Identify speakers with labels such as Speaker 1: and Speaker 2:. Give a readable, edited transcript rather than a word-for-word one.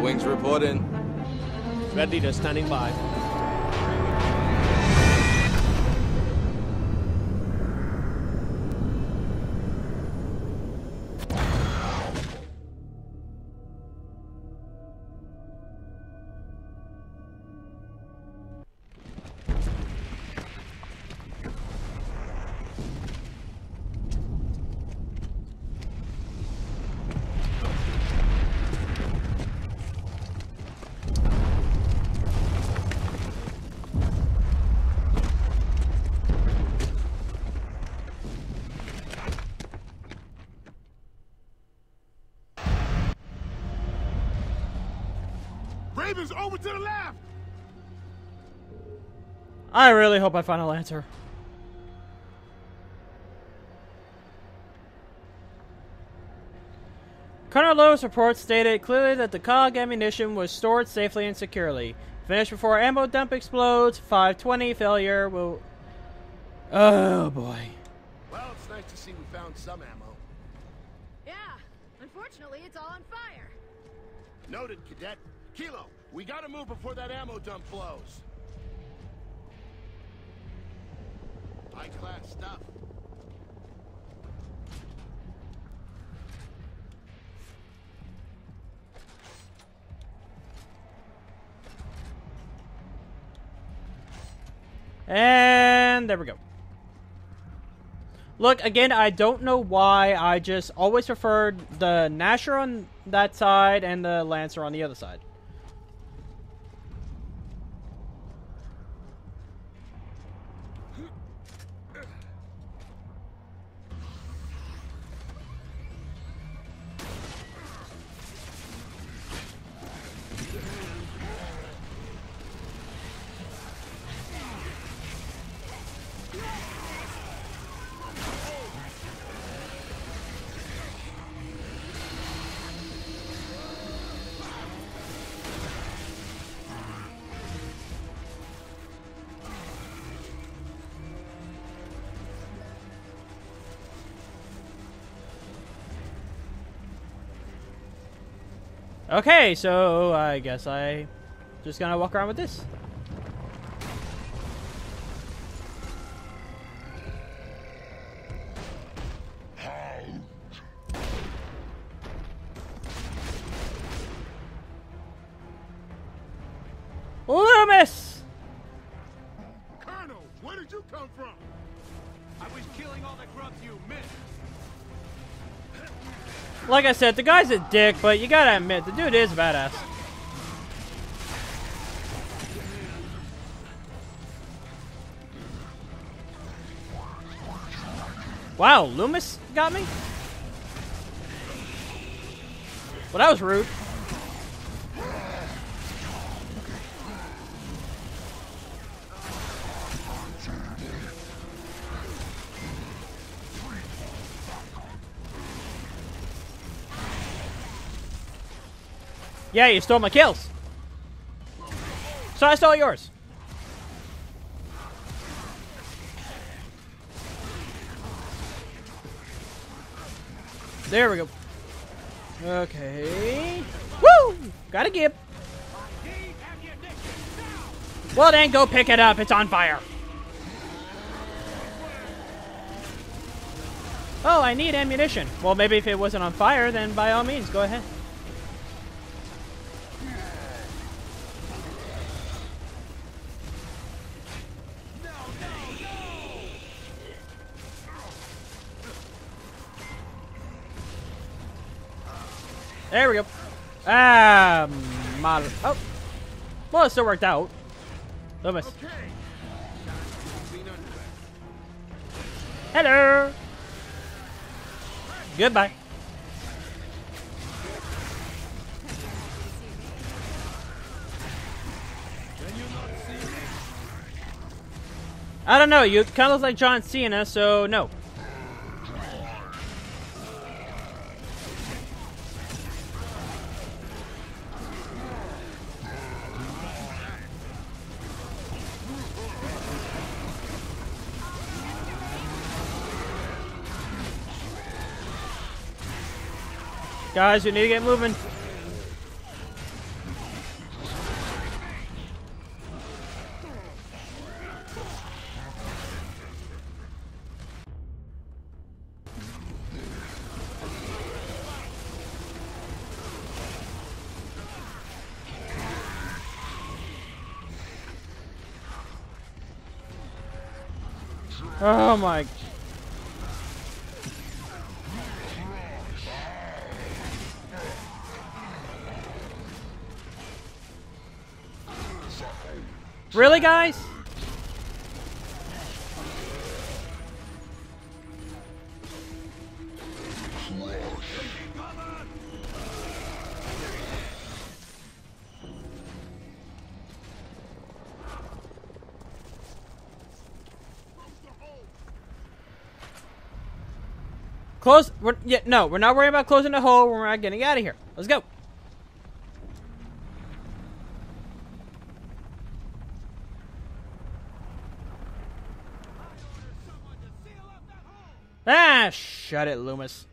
Speaker 1: wings report in.
Speaker 2: Red Leader standing by.
Speaker 3: Ravens over to the left!
Speaker 4: I really hope I find a Lancer. Colonel Lewis' report stated clearly that the COG ammunition was stored safely and securely. Finish before ammo dump explodes. 520 failure will... Oh boy.
Speaker 3: Well, it's nice to see we found some ammo.
Speaker 5: Yeah, unfortunately it's all on fire.
Speaker 3: Noted, Cadet. Kilo, we gotta move before that ammo dump blows. High-class stuff.
Speaker 4: And there we go. Look, again, I don't know why. I just always preferred the Gnasher on that side and the Lancer on the other side. Okay, so I guess I just gonna walk around with this. Loomis!
Speaker 3: Colonel, where did you come from?
Speaker 2: I was killing all the grubs you missed.
Speaker 4: Like I said, the guy's a dick, but you gotta admit, the dude is badass. Wow, Loomis got me? Well, that was rude. Yeah, you stole my kills. So I stole yours. There we go. Okay. Woo! Got a gib. Well then, go pick it up. It's on fire. Oh, I need ammunition. Well, maybe if it wasn't on fire, then by all means, go ahead. There we go. Model. Oh. Well, it still worked out. Loomis.
Speaker 3: Okay.
Speaker 4: Hello. Goodbye. I don't know. You kind of look like John Cena, so no. Guys, we need to get moving. Oh my. Really, guys? Close. No, we're not worrying about closing the hole. We're not getting out of here. Let's go. Ah, shut it, Loomis.